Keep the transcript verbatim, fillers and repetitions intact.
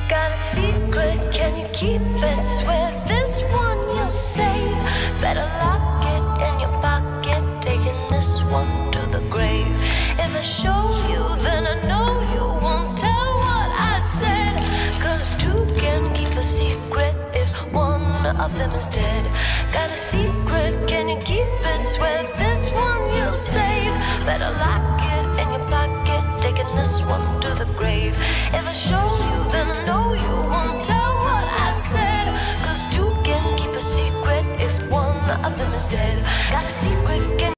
Got a secret, can you keep it? Swear this one you'll save. Better lock it in your pocket, taking this one to the grave. If I show you, then I know you won't tell what I said. Cause two can keep a secret if one of them is dead. Got a secret, can you keep it? Swear this